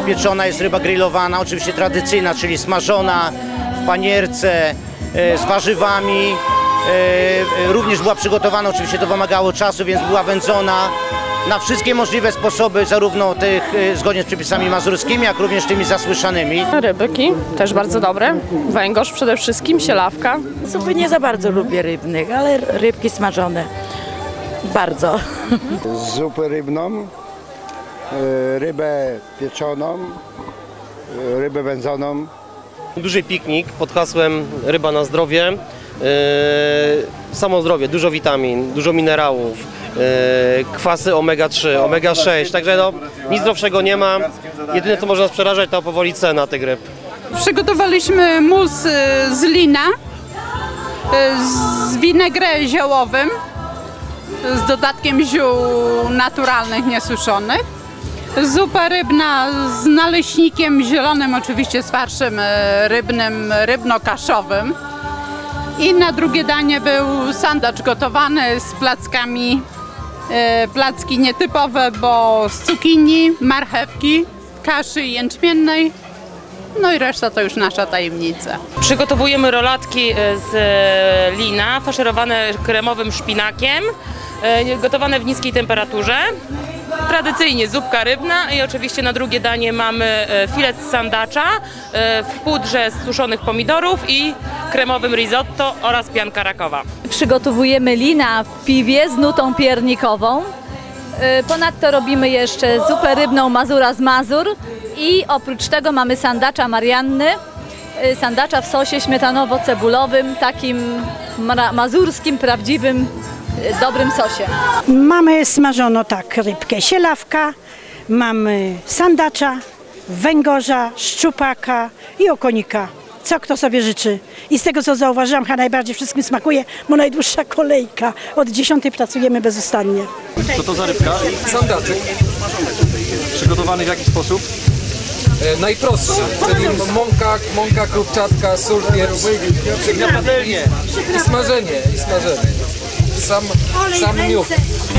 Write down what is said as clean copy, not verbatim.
pieczona, jest ryba grillowana, oczywiście tradycyjna, czyli smażona w panierce z warzywami. Również była przygotowana, oczywiście to wymagało czasu, więc była wędzona na wszystkie możliwe sposoby, zarówno tych zgodnie z przepisami mazurskimi, jak również tymi zasłyszanymi. Rybyki też bardzo dobre, węgorz przede wszystkim, sielawka. Zupy nie za bardzo lubię rybnych, ale rybki smażone bardzo. Zupę rybną, rybę pieczoną, rybę wędzoną. Duży piknik pod hasłem ryba na zdrowie. Samo zdrowie, dużo witamin, dużo minerałów, kwasy omega-3, omega-6, także no, nic zdrowszego nie ma. Jedyne co może nas przerażać to powoli cena tych ryb. Przygotowaliśmy mus z lina, z winegrem ziołowym, z dodatkiem ziół naturalnych, niesuszonych. Zupa rybna z naleśnikiem zielonym, oczywiście z farszem rybnym, rybno-kaszowym. I na drugie danie był sandacz gotowany z plackami, placki nietypowe, bo z cukinii, marchewki, kaszy jęczmiennej, no i reszta to już nasza tajemnica. Przygotowujemy rolatki z lina, faszerowane kremowym szpinakiem, gotowane w niskiej temperaturze. Tradycyjnie zupka rybna i oczywiście na drugie danie mamy filet z sandacza w pudrze z suszonych pomidorów i kremowym risotto oraz pianka rakowa. Przygotowujemy lina w piwie z nutą piernikową. Ponadto robimy jeszcze zupę rybną Mazura z Mazur i oprócz tego mamy sandacza Marianny, sandacza w sosie śmietanowo-cebulowym, takim mazurskim, prawdziwym, dobrym sosie. Mamy smażono tak rybkę sielawka, mamy sandacza, węgorza, szczupaka i okonika. Co kto sobie życzy. I z tego co zauważyłam, chyba najbardziej wszystkim smakuje, bo najdłuższa kolejka. Od 10 pracujemy bezustannie. Co to za rybka? Sandaczek. Przygotowany w jaki sposób? Najprostszy, czyli mąka, krupczatka, sól, pieprz i smażenie. Sam miód.